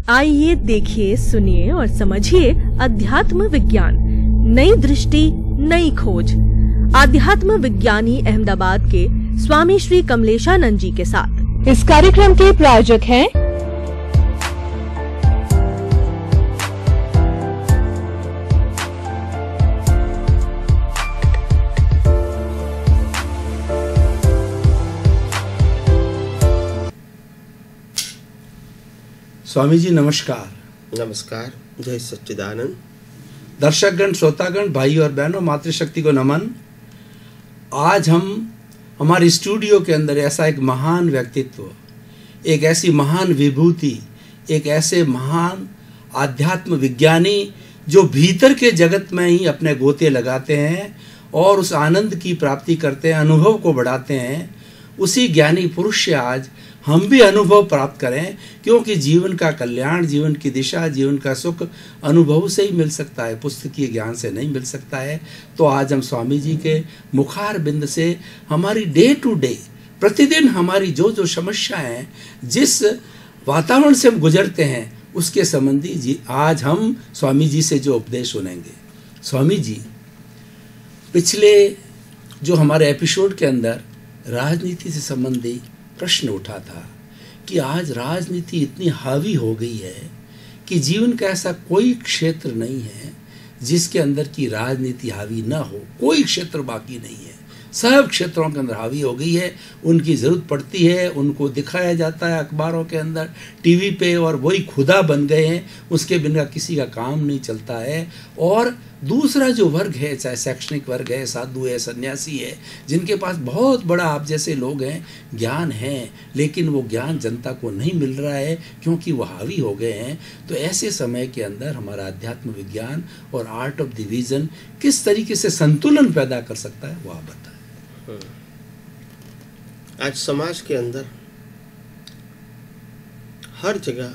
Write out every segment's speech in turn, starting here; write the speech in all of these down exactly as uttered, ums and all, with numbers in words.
आइए देखिए, सुनिए और समझिए अध्यात्म विज्ञान, नई दृष्टि, नई खोज। आध्यात्म विज्ञानी अहमदाबाद के स्वामी श्री कमलेशानंद जी के साथ। इस कार्यक्रम के प्रायोजक हैं स्वामी जी नमस्कार। नमस्कार। जय सच्चिदानंद। दर्शकगण, श्रोतागण, भाई और बहनों, मातृशक्ति को नमन। आज हम हमारे स्टूडियो के अंदर ऐसा एक महान व्यक्तित्व, एक ऐसी महान विभूति, एक ऐसे महान आध्यात्म विज्ञानी जो भीतर के जगत में ही अपने गोते लगाते हैं और उस आनंद की प्राप्ति करते हैं, अनुभव को बढ़ाते हैं, उसी ज्ञानी पुरुष से आज हम भी अनुभव प्राप्त करें, क्योंकि जीवन का कल्याण, जीवन की दिशा, जीवन का सुख अनुभव से ही मिल सकता है, पुस्तकीय ज्ञान से नहीं मिल सकता है। तो आज हम स्वामी जी के मुखार बिंद से हमारी डे टू डे, प्रतिदिन हमारी जो जो समस्याएं हैं, जिस वातावरण से हम गुजरते हैं, उसके संबंधी जी आज हम स्वामी जी से जो उपदेश सुनेंगे। स्वामी जी, पिछले जो हमारे एपिसोड के अंदर राजनीति से संबंधी प्रश्न उठा था कि आज राजनीति इतनी हावी हो गई है कि जीवन का ऐसा कोई क्षेत्र नहीं है जिसके अंदर की राजनीति हावी ना हो। कोई क्षेत्र बाकी नहीं है, सब क्षेत्रों के अंदर हावी हो गई है। उनकी ज़रूरत पड़ती है, उनको दिखाया जाता है अखबारों के अंदर, टीवी पे, और वही खुदा बन गए हैं, उसके बिना किसी का काम नहीं चलता है। और दूसरा जो वर्ग है, चाहे शैक्षणिक वर्ग है, साधु है, सन्यासी है, जिनके पास बहुत बड़ा आप जैसे लोग हैं, ज्ञान है, लेकिन वो ज्ञान जनता को नहीं मिल रहा है क्योंकि वो हावी हो गए हैं। तो ऐसे समय के अंदर हमारा अध्यात्म विज्ञान और आर्ट ऑफ डिवीज़न किस तरीके से संतुलन पैदा कर सकता है, वो आप बताएं। आज समाज के अंदर हर जगह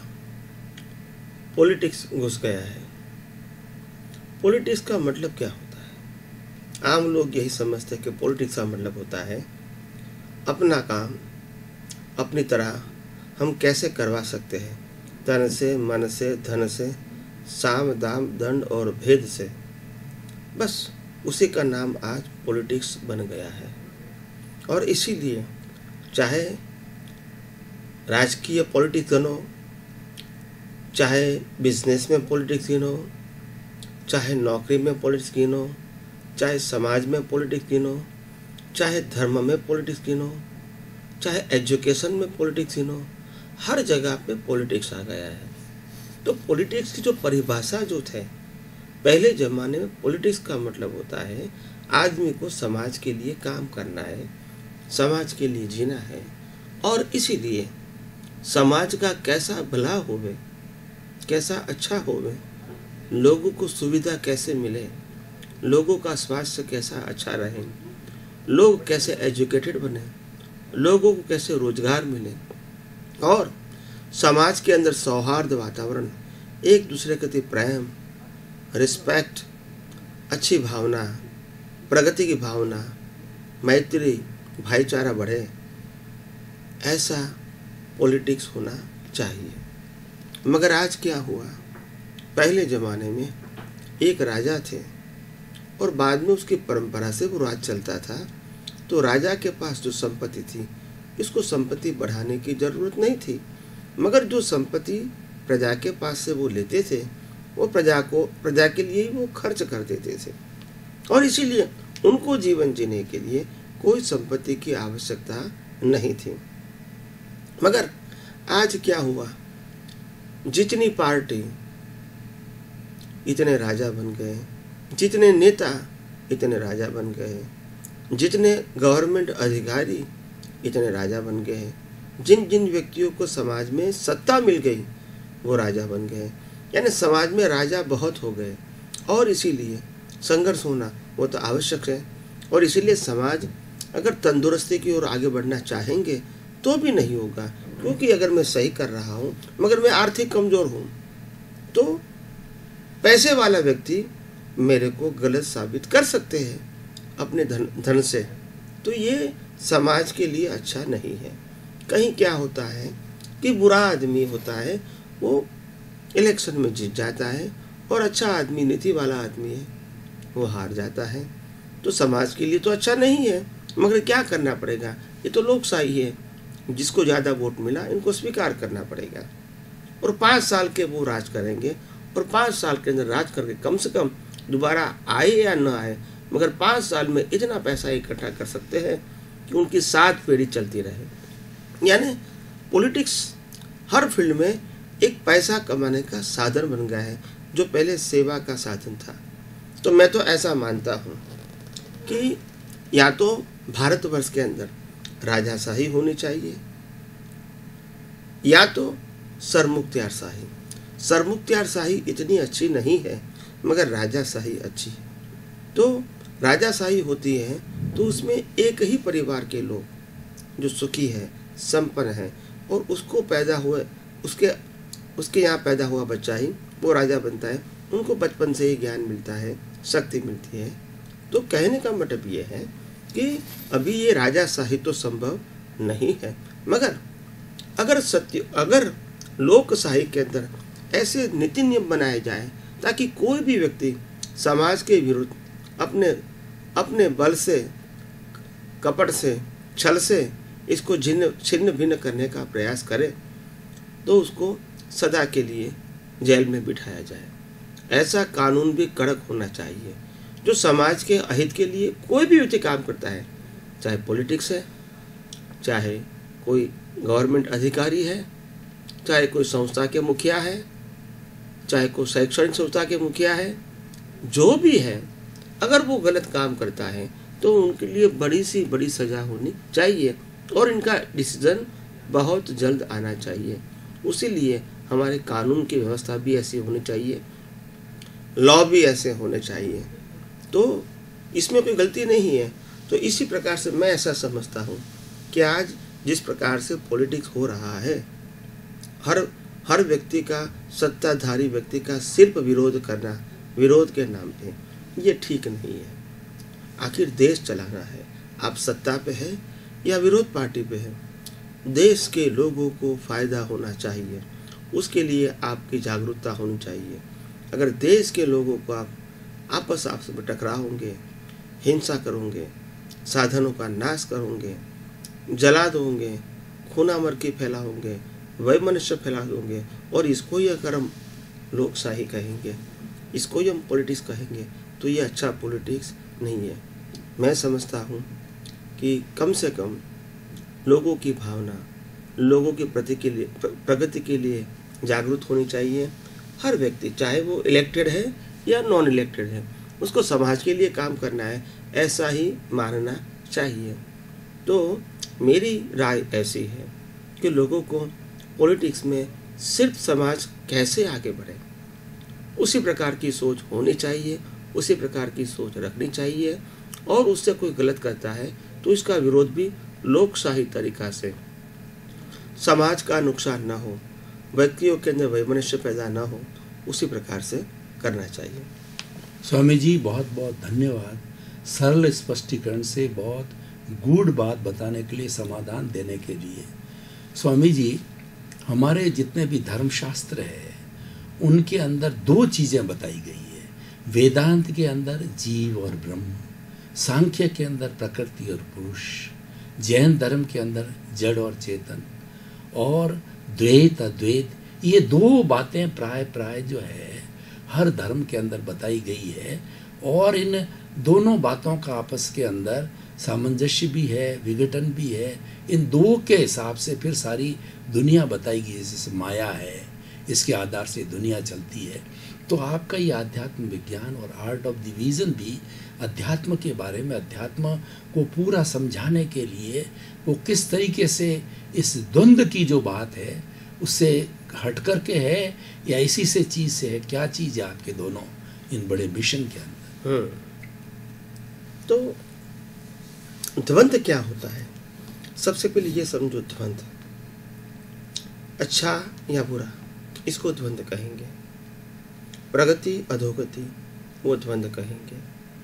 पॉलिटिक्स घुस गया है। पॉलिटिक्स का मतलब क्या होता है? आम लोग यही समझते हैं कि पॉलिटिक्स का मतलब होता है अपना काम अपनी तरह हम कैसे करवा सकते हैं, तन से, मन से, धन से, साम दाम दंड और भेद से। बस उसी का नाम आज पॉलिटिक्स बन गया है। और इसीलिए चाहे राजकीय पॉलिटिक्स गिनो, चाहे बिजनेस में पॉलिटिक्स गिनो, चाहे नौकरी में पॉलिटिक्स गिनो, चाहे समाज में पॉलिटिक्स गिनो, चाहे धर्म में पॉलिटिक्स गिनो, चाहे एजुकेशन में पॉलिटिक्स गिनो, हर जगह पे पॉलिटिक्स आ गया है। तो पॉलिटिक्स की जो परिभाषा जो थे पहले ज़माने में, पॉलिटिक्स का मतलब होता है आदमी को समाज के लिए काम करना है, समाज के लिए जीना है, और इसीलिए समाज का कैसा भला होवे, कैसा अच्छा होवे, लोगों को सुविधा कैसे मिले, लोगों का स्वास्थ्य कैसा अच्छा रहे, लोग कैसे एजुकेटेड बने, लोगों को कैसे रोजगार मिले, और समाज के अंदर सौहार्द वातावरण, एक दूसरे के प्रति प्रेम, रिस्पेक्ट, अच्छी भावना, प्रगति की भावना, मैत्री, भाईचारा बढ़े, ऐसा पॉलिटिक्स होना चाहिए। मगर आज क्या हुआ? पहले ज़माने में एक राजा थे और बाद में उसकी परंपरा से वो राज चलता था। तो राजा के पास जो संपत्ति थी, इसको संपत्ति बढ़ाने की ज़रूरत नहीं थी, मगर जो संपत्ति प्रजा के पास से वो लेते थे, वो प्रजा को प्रजा के लिए ही वो खर्च कर देते थे, और इसीलिए उनको जीवन जीने के लिए कोई संपत्ति की आवश्यकता नहीं थी। मगर आज क्या हुआ? जितनी पार्टी इतने राजा बन गए, जितने नेता इतने राजा बन गए, जितने गवर्नमेंट अधिकारी इतने राजा बन गए, जिन जिन व्यक्तियों को समाज में सत्ता मिल गई वो राजा बन गए। यानी समाज में राजा बहुत हो गए, और इसीलिए संघर्ष होना वो तो आवश्यक है। और इसीलिए समाज अगर तंदुरुस्ती की ओर आगे बढ़ना चाहेंगे तो भी नहीं होगा, क्योंकि अगर मैं सही कर रहा हूँ मगर मैं आर्थिक कमज़ोर हूँ, तो पैसे वाला व्यक्ति मेरे को गलत साबित कर सकते हैं अपने धन धन से। तो ये समाज के लिए अच्छा नहीं है। कहीं क्या होता है कि बुरा आदमी होता है, वो इलेक्शन में जीत जाता है और अच्छा आदमी, नीति वाला आदमी है, वो हार जाता है। तो समाज के लिए तो अच्छा नहीं है, मगर क्या करना पड़ेगा, ये तो लोकशाही है, जिसको ज़्यादा वोट मिला इनको स्वीकार करना पड़ेगा। और पाँच साल के वो राज करेंगे और पाँच साल के अंदर राज करके कम से कम दोबारा आए या न आए, मगर पाँच साल में इतना पैसा इकट्ठा कर सकते हैं कि उनकी सात पीढ़ी चलती रहे। यानी पॉलिटिक्स हर फील्ड में एक पैसा कमाने का साधन बन गया है, जो पहले सेवा का साधन था। तो मैं तो ऐसा मानता हूँ कि या तो भारतवर्ष के अंदर राजाशाही होनी चाहिए या तो सरमुख्तियारशाही। सरमुख्तियारशाही इतनी अच्छी नहीं है, मगर राजाशाही अच्छी है। तो राजाशाही होती है तो उसमें एक ही परिवार के लोग जो सुखी है, संपन्न है, और उसको पैदा हुए उसके उसके यहाँ पैदा हुआ बच्चा ही वो राजा बनता है। उनको बचपन से ही ज्ञान मिलता है, शक्ति मिलती है। तो कहने का मतलब ये है कि अभी ये राजाशाही तो संभव नहीं है, मगर अगर सत्य अगर लोकशाही के अंदर ऐसे नीति नियम बनाए जाए ताकि कोई भी व्यक्ति समाज के विरुद्ध अपने अपने बल से, कपट से, छल से इसको छिन्न छिन्न भिन्न करने का प्रयास करे, तो उसको सदा के लिए जेल में बिठाया जाए। ऐसा कानून भी कड़क होना चाहिए जो समाज के अहित के लिए कोई भी व्यक्ति काम करता है, चाहे पॉलिटिक्स है, चाहे कोई गवर्नमेंट अधिकारी है, चाहे कोई संस्था के मुखिया है, चाहे कोई शैक्षणिक संस्था के मुखिया है, जो भी है, अगर वो गलत काम करता है तो उनके लिए बड़ी सी बड़ी सज़ा होनी चाहिए और इनका डिसीजन बहुत जल्द आना चाहिए। उसी लिए हमारे कानून की व्यवस्था भी ऐसी होनी चाहिए, लॉ भी ऐसे होने चाहिए, तो इसमें कोई गलती नहीं है। तो इसी प्रकार से मैं ऐसा समझता हूँ कि आज जिस प्रकार से पॉलिटिक्स हो रहा है, हर हर व्यक्ति का, सत्ताधारी व्यक्ति का सिर्फ विरोध करना, विरोध के नाम पे, ये ठीक नहीं है। आखिर देश चलाना है, आप सत्ता पे है या विरोध पार्टी पे है, देश के लोगों को फ़ायदा होना चाहिए, उसके लिए आपकी जागरूकता होनी चाहिए। अगर देश के लोगों को आप आपस आपस में टकराओगे, हिंसा करोगे, साधनों का नाश करोगे, जला दोगे, खूना मरकी फैलाओगे, वैमनस्य फैला दोगे, और इसको ही अगर हम लोकशाही कहेंगे, इसको ही हम पॉलिटिक्स कहेंगे, तो ये अच्छा पॉलिटिक्स नहीं है। मैं समझता हूँ कि कम से कम लोगों की भावना, लोगों की प्रति के लिए प्रगति के लिए जागरूक होनी चाहिए। हर व्यक्ति, चाहे वो इलेक्टेड है या नॉन इलेक्टेड है, उसको समाज के लिए काम करना है, ऐसा ही मानना चाहिए। तो मेरी राय ऐसी है कि लोगों को पॉलिटिक्स में सिर्फ समाज कैसे आगे बढ़े, उसी प्रकार की सोच होनी चाहिए, उसी प्रकार की सोच रखनी चाहिए, और उससे कोई गलत करता है तो इसका विरोध भी लोकशाही तरीका से, समाज का नुकसान ना हो, व्यक्तियों के अंदर वैमनस्य पैदा ना हो, उसी प्रकार से करना चाहिए। स्वामी जी बहुत बहुत धन्यवाद, सरल स्पष्टीकरण से बहुत गूढ़ बात बताने के लिए, समाधान देने के लिए। स्वामी जी, हमारे जितने भी धर्मशास्त्र है उनके अंदर दो चीज़ें बताई गई है। वेदांत के अंदर जीव और ब्रह्म, सांख्य के अंदर प्रकृति और पुरुष, जैन धर्म के अंदर जड़ और चेतन, और द्वैत अद्वैत, ये दो बातें प्राय प्राय जो है हर धर्म के अंदर बताई गई है। और इन दोनों बातों का आपस के अंदर सामंजस्य भी है, विघटन भी है। इन दो के हिसाब से फिर सारी दुनिया बताई गई है, जैसे माया है, इसके आधार से दुनिया चलती है। तो आपका ये आध्यात्म विज्ञान और आर्ट ऑफ डिवीज़न भी अध्यात्म के बारे में, अध्यात्म को पूरा समझाने के लिए वो किस तरीके से इस द्वंद्व की जो बात है उससे हट कर के है या इसी से चीज़ से है, क्या चीज़ है आपके दोनों इन बड़े मिशन के अंदर? तो द्वंद्व क्या होता है? सबसे पहले ये समझो, द्वंद्व अच्छा या बुरा, इसको द्वंद्व कहेंगे। प्रगति अधोगति, वो द्वंद्व कहेंगे।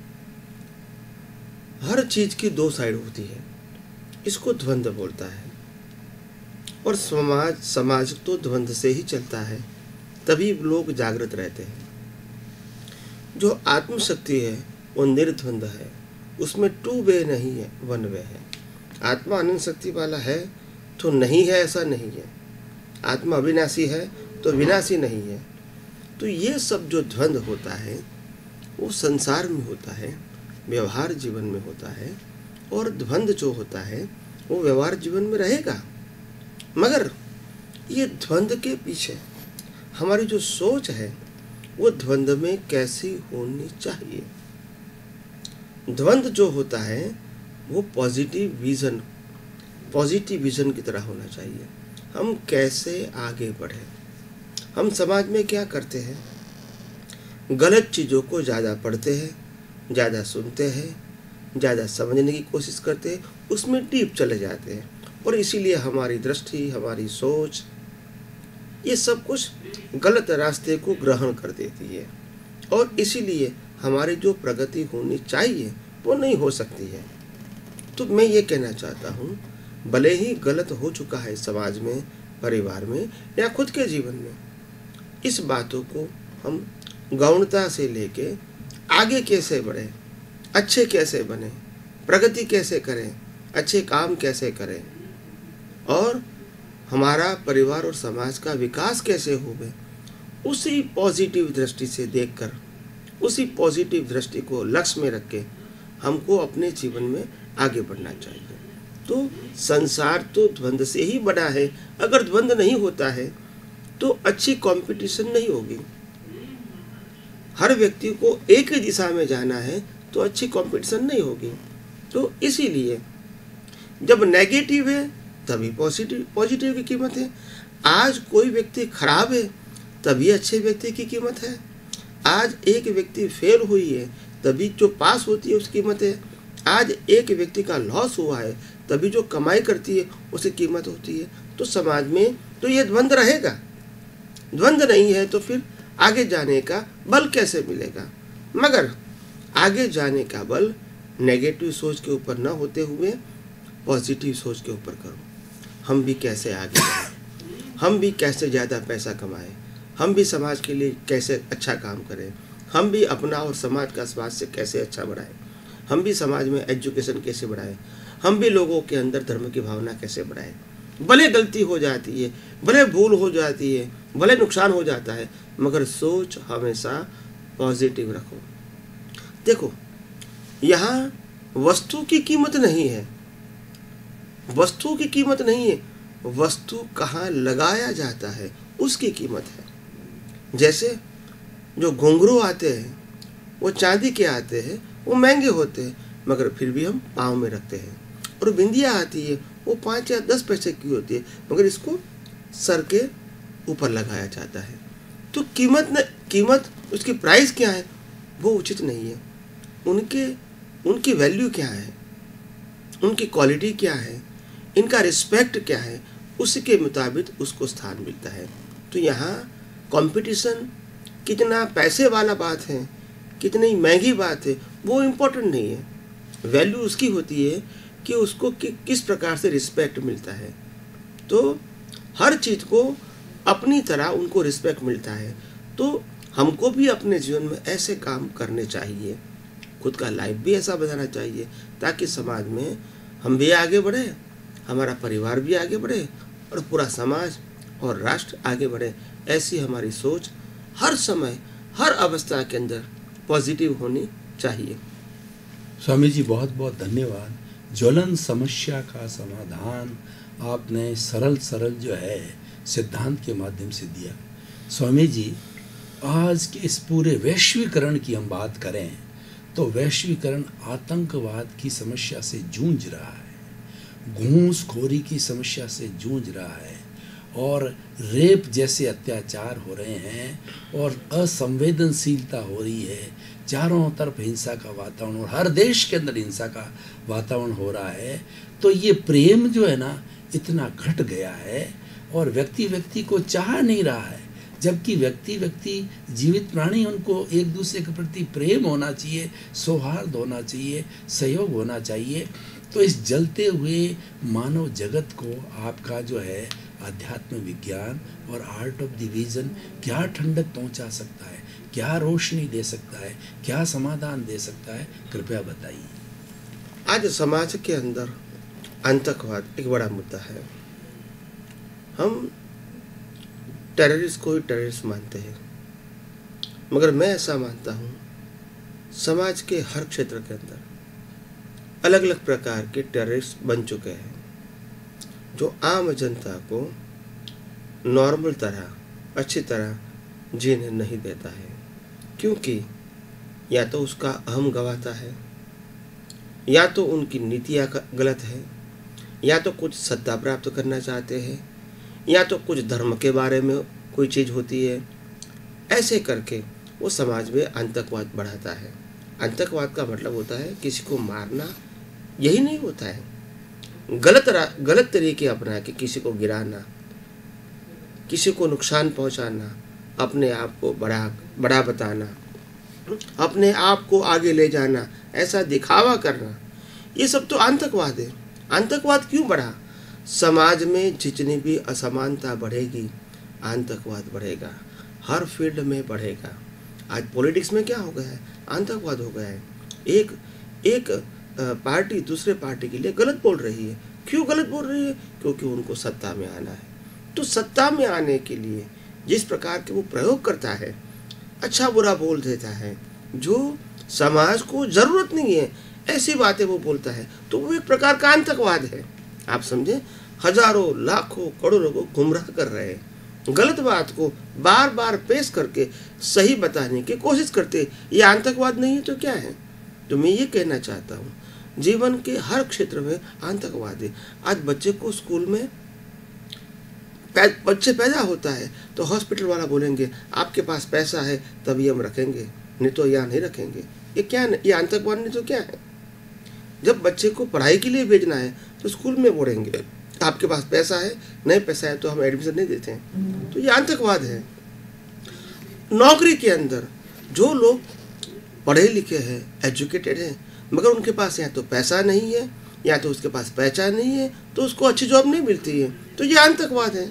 हर चीज की दो साइड होती है, इसको द्वंद्व बोलता है। और समाज समाज तो द्वंद्व से ही चलता है, तभी लोग जागृत रहते हैं। जो आत्मशक्ति है वो निर्द्वंद है, उसमें टू वे नहीं है, वन वे है। आत्मा अनंत शक्ति वाला है तो नहीं है ऐसा नहीं है, आत्मा अविनाशी है तो विनाशी नहीं है। तो ये सब जो द्वंद होता है वो संसार में होता है, व्यवहार जीवन में होता है, और द्वंद जो होता है वो व्यवहार जीवन में रहेगा। मगर ये द्वंद के पीछे हमारी जो सोच है वो द्वंद में कैसी होनी चाहिए। द्वंद जो होता है वो पॉजिटिव विजन पॉजिटिव विजन की तरह होना चाहिए। हम कैसे आगे बढ़े। हम समाज में क्या करते हैं, गलत चीज़ों को ज़्यादा पढ़ते हैं, ज़्यादा सुनते हैं, ज़्यादा समझने की कोशिश करते हैं, उसमें डीप चले जाते हैं, और इसीलिए हमारी दृष्टि, हमारी सोच, ये सब कुछ गलत रास्ते को ग्रहण कर देती है, और इसीलिए हमारी जो प्रगति होनी चाहिए वो नहीं हो सकती है। तो मैं ये कहना चाहता हूँ, भले ही गलत हो चुका है समाज में, परिवार में या खुद के जीवन में, इस बातों को हम गौणता से लेके आगे कैसे बढ़े, अच्छे कैसे बने, प्रगति कैसे करें, अच्छे काम कैसे करें, और हमारा परिवार और समाज का विकास कैसे होवे, उसी पॉजिटिव दृष्टि से देखकर, उसी पॉजिटिव दृष्टि को लक्ष्य में रख के हमको अपने जीवन में आगे बढ़ना चाहिए। तो संसार तो द्वंद से ही बना है। अगर द्वंद नहीं होता है तो अच्छी कंपटीशन नहीं होगी। हर व्यक्ति को एक ही दिशा में जाना है तो अच्छी कंपटीशन नहीं होगी। तो इसीलिए जब नेगेटिव है तभी पॉजिटिव पॉजिटिव की कीमत है। आज कोई व्यक्ति खराब है तभी अच्छे व्यक्ति की कीमत है। आज एक व्यक्ति फेल हुई है तभी जो पास होती है उसकी कीमत है। आज एक व्यक्ति का लॉस हुआ है तभी जो कमाई करती है उसकी कीमत होती है। तो समाज में तो ये द्वंद रहेगा। द्वंद नहीं है तो फिर आगे जाने का बल कैसे मिलेगा। मगर आगे जाने का बल नेगेटिव सोच के ऊपर न होते हुए पॉजिटिव सोच के ऊपर करो। हम भी कैसे आगे बढ़ें, हम भी कैसे ज़्यादा पैसा कमाएं, हम भी समाज के लिए कैसे अच्छा काम करें, हम भी अपना और समाज का स्वास्थ्य कैसे अच्छा बढ़ाएं, हम भी समाज में एजुकेशन कैसे बढ़ाएं, हम भी लोगों के अंदर धर्म की भावना कैसे बढ़ाएं। भले गलती हो जाती है, भले भूल हो जाती है, भले नुकसान हो जाता है, मगर सोच हमेशा पॉजिटिव रखो। देखो, यहाँ वस्तु की कीमत नहीं है, वस्तु की कीमत नहीं है, वस्तु कहाँ लगाया जाता है उसकी कीमत है। जैसे जो घुंघरू आते हैं वो चांदी के आते हैं, वो महंगे होते हैं, मगर फिर भी हम पाँव में रखते हैं। और बिंदिया आती है वो पाँच या दस पैसे की होती है, मगर इसको सर के ऊपर लगाया जाता है। तो कीमत न कीमत उसकी प्राइस क्या है वो उचित नहीं है। उनके उनकी वैल्यू क्या है, उनकी क्वालिटी क्या है, इनका रिस्पेक्ट क्या है, उसी के मुताबिक उसको स्थान मिलता है। तो यहाँ कंपटीशन कितना पैसे वाला बात है, कितनी महंगी बात है, वो इम्पोर्टेंट नहीं है। वैल्यू उसकी होती है कि उसको कि, किस प्रकार से रिस्पेक्ट मिलता है। तो हर चीज़ को अपनी तरह उनको रिस्पेक्ट मिलता है। तो हमको भी अपने जीवन में ऐसे काम करने चाहिए, खुद का लाइफ भी ऐसा बनाना चाहिए ताकि समाज में हम भी आगे बढ़े, हमारा परिवार भी आगे बढ़े और पूरा समाज और राष्ट्र आगे बढ़े। ऐसी हमारी सोच हर समय, हर अवस्था के अंदर पॉजिटिव होनी चाहिए। स्वामी जी, बहुत बहुत धन्यवाद। ज्वलन समस्या का समाधान आपने सरल सरल जो है सिद्धांत के माध्यम से दिया। स्वामी जी, आज के इस पूरे वैश्वीकरण की हम बात करें तो वैश्वीकरण आतंकवाद की समस्या से जूझ रहा है, घूसखोरी की समस्या से जूझ रहा है, और रेप जैसे अत्याचार हो रहे हैं, और असंवेदनशीलता हो रही है। चारों तरफ हिंसा का वातावरण, और हर देश के अंदर हिंसा का वातावरण हो रहा है। तो ये प्रेम जो है ना इतना घट गया है, और व्यक्ति व्यक्ति को चाह नहीं रहा है। जबकि व्यक्ति व्यक्ति जीवित प्राणी, उनको एक दूसरे के प्रति प्रेम होना चाहिए, सौहार्द होना चाहिए, सहयोग होना चाहिए। तो इस जलते हुए मानव जगत को आपका जो है आध्यात्म विज्ञान और आर्ट ऑफ डिवीजन क्या ठंडक पहुंचा सकता है, क्या रोशनी दे सकता है, क्या समाधान दे सकता है, कृपया बताइए। आज समाज के अंदर आतंकवाद एक बड़ा मुद्दा है। हम टेररिस्ट को ही टेररिस्ट मानते हैं, मगर मैं ऐसा मानता हूँ समाज के हर क्षेत्र के अंदर अलग अलग प्रकार के टेररिस्ट बन चुके हैं, जो आम जनता को नॉर्मल तरह, अच्छी तरह जीने नहीं देता है, क्योंकि या तो उसका अहम गवाता है, या तो उनकी नीतियाँ गलत है, या तो कुछ सत्ता प्राप्त करना चाहते हैं, या तो कुछ धर्म के बारे में कोई चीज़ होती है। ऐसे करके वो समाज में आतंकवाद बढ़ाता है। आतंकवाद का मतलब होता है किसी को मारना, यही नहीं होता है गलत गलत तरीके अपना के किसी को गिराना, किसी को नुकसान पहुंचाना, अपने आप को बड़ा बड़ा बताना, अपने आप को आगे ले जाना, ऐसा दिखावा करना, ये सब तो आतंकवाद है। आतंकवाद क्यों बढ़ा? समाज में जितनी भी असमानता बढ़ेगी, आतंकवाद बढ़ेगा, हर फील्ड में बढ़ेगा। आज पॉलिटिक्स में क्या हो गया है? आतंकवाद हो गया है। एक एक पार्टी दूसरे पार्टी के लिए गलत बोल रही है। क्यों गलत बोल रही है? क्योंकि उनको सत्ता में आना है। तो सत्ता में आने के लिए जिस प्रकार के वो प्रयोग करता है, अच्छा बुरा बोल देता है, जो समाज को जरूरत नहीं है ऐसी बातें वो बोलता है, तो वो एक प्रकार का आतंकवाद है। आप समझे, हजारों लाखों करोड़ों को गुमराह कर रहे हैं, गलत बात को बार बार पेश करके सही बताने की कोशिश करते। ये आतंकवाद नहीं है तो क्या है? तो मैं ये कहना चाहता हूँ, जीवन के हर क्षेत्र में आतंकवाद है। आज बच्चे को स्कूल में बच्चे पैदा होता है तो हॉस्पिटल वाला बोलेंगे आपके पास पैसा है तभी हम रखेंगे, नहीं तो यहाँ नहीं रखेंगे। ये क्या है? ये आतंकवाद नहीं तो क्या है? जब बच्चे को पढ़ाई के लिए भेजना है तो स्कूल में बोलेंगे आपके पास पैसा है, नहीं पैसा है तो हम एडमिशन नहीं देते हैं। तो ये आतंकवाद है। नौकरी के अंदर जो लोग पढ़े लिखे हैं, एजुकेटेड हैं, मगर उनके पास या तो पैसा नहीं है या तो उसके पास पहचान नहीं है, तो उसको अच्छी जॉब नहीं मिलती है, तो ये आतंकवाद है।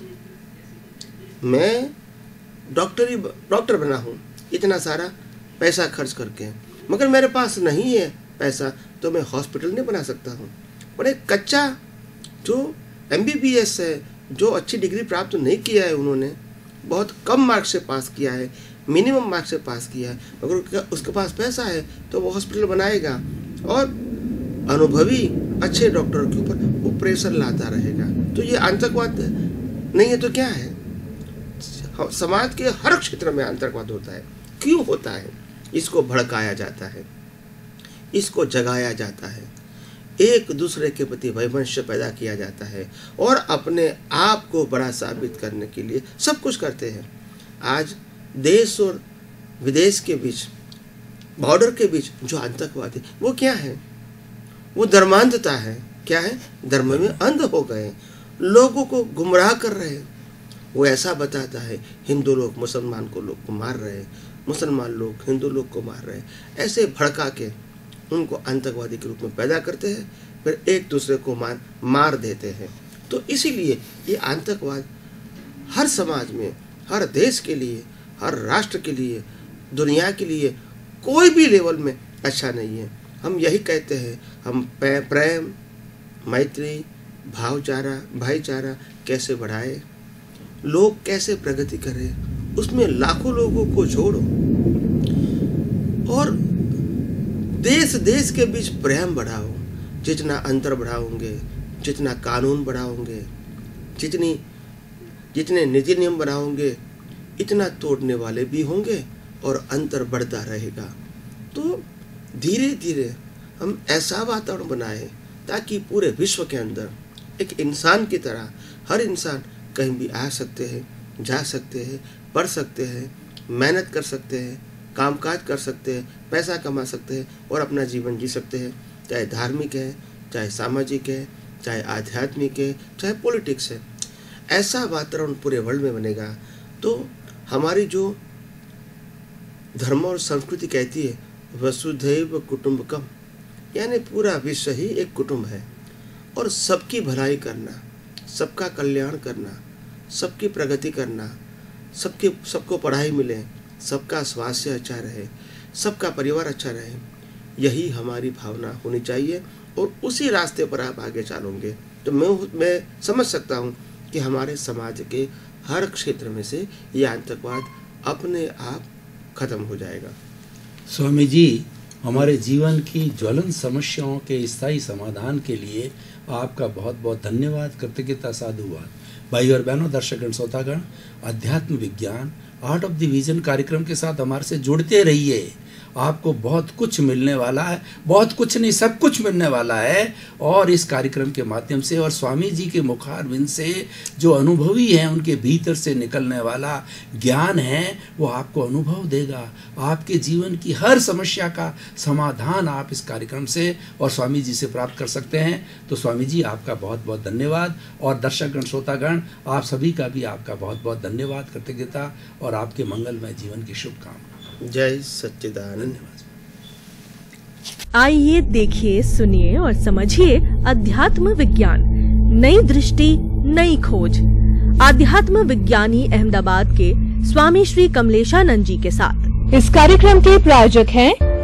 मैं डॉक्टरी डॉक्टर बना हूँ इतना सारा पैसा खर्च करके, मगर मेरे पास नहीं है पैसा तो मैं हॉस्पिटल नहीं बना सकता हूँ। पर एक कच्चा जो एम बी बी एस है, जो अच्छी डिग्री प्राप्त नहीं किया है, उन्होंने बहुत कम मार्क्स से पास किया है, मिनिमम मार्क्स से पास किया है, मगर उसके पास पैसा है तो वो हॉस्पिटल बनाएगा और अनुभवी अच्छे डॉक्टर के ऊपर वो प्रेशर लाता रहेगा। तो ये आतंकवाद नहीं है तो क्या है? समाज के हर क्षेत्र में आतंकवाद होता है। क्यों होता है? इसको भड़काया जाता है, इसको जगाया जाता है, एक दूसरे के प्रति वैमनस्य पैदा किया जाता है और अपने आप को बड़ा साबित करने के लिए सब कुछ करते हैं। आज देश और विदेश के बीच, बॉर्डर के बीच जो आतंकवाद है वो क्या है? वो धर्मांधता है। क्या है? धर्म में अंध हो गए, लोगों को गुमराह कर रहे हैं। वो ऐसा बताता है हिंदू लोग मुसलमान को लोग को मार रहे हैं, मुसलमान लोग हिंदू लोग को मार रहे हैं, ऐसे भड़का के उनको आतंकवादी के रूप में पैदा करते हैं, फिर एक दूसरे को मार मार देते हैं। तो इसीलिए ये आतंकवाद हर समाज में, हर देश के लिए, हर राष्ट्र के लिए, दुनिया के लिए कोई भी लेवल में अच्छा नहीं है। हम यही कहते हैं, हम प्रेम, मैत्री, भाईचारा भाईचारा कैसे बढ़ाए, लोग कैसे प्रगति करें, उसमें लाखों लोगों को जोड़ो और देश देश के बीच प्रेम बढ़ाओ। जितना अंतर बढ़ाओगे, जितना कानून बढ़ाओगे, जितनी जितने नीति नियम बनाओगे, इतना तोड़ने वाले भी होंगे और अंतर बढ़ता रहेगा। तो धीरे धीरे हम ऐसा वातावरण बनाए ताकि पूरे विश्व के अंदर एक इंसान की तरह हर इंसान कहीं भी आ सकते हैं, जा सकते हैं, पढ़ सकते हैं, मेहनत कर सकते हैं, कामकाज कर सकते हैं, पैसा कमा सकते हैं और अपना जीवन जी सकते हैं। चाहे धार्मिक है, चाहे सामाजिक है, चाहे आध्यात्मिक है, चाहे पॉलिटिक्स है। ऐसा वातावरण पूरे वर्ल्ड में बनेगा तो हमारी जो धर्म और संस्कृति कहती है वसुधैव कुटुंबकम, यानी पूरा विश्व ही एक कुटुंब है और सबकी भलाई करना, सबका कल्याण करना, सबकी प्रगति करना, सबके सबको पढ़ाई मिले, सबका स्वास्थ्य अच्छा रहे, सबका परिवार अच्छा रहे, यही हमारी भावना होनी चाहिए और उसी रास्ते पर आप आगे चलोगे तो मैं मैं समझ सकता हूँ कि हमारे समाज के हर क्षेत्र में से ये आतंकवाद अपने आप खत्म हो जाएगा। स्वामी जी, हमारे जीवन की ज्वलन समस्याओं के स्थायी समाधान के लिए आपका बहुत बहुत धन्यवाद, कृतज्ञता, साधुवाद। भाई और बहनों, दर्शकगण, श्रोतागण, अध्यात्म विज्ञान आर्ट ऑफ द विजन कार्यक्रम के साथ हमारे से जुड़ते रहिए। आपको बहुत कुछ मिलने वाला है, बहुत कुछ नहीं सब कुछ मिलने वाला है। और इस कार्यक्रम के माध्यम से और स्वामी जी के मुखारविंद से जो अनुभवी हैं, उनके भीतर से निकलने वाला ज्ञान है, वो आपको अनुभव देगा। आपके जीवन की हर समस्या का समाधान आप इस कार्यक्रम से और स्वामी जी से प्राप्त कर सकते हैं। तो स्वामी जी, आपका बहुत बहुत धन्यवाद। और दर्शकगण, श्रोतागण, आप सभी का भी आपका बहुत बहुत धन्यवाद, कृतज्ञता और आपके मंगलमय जीवन की शुभकामना। जय सच्चिदानंद। आइए देखिए, सुनिए और समझिए अध्यात्म विज्ञान, नई दृष्टि, नई खोज। आध्यात्म विज्ञानी अहमदाबाद के स्वामी श्री कमलेशानंद जी के साथ। इस कार्यक्रम के प्रायोजक हैं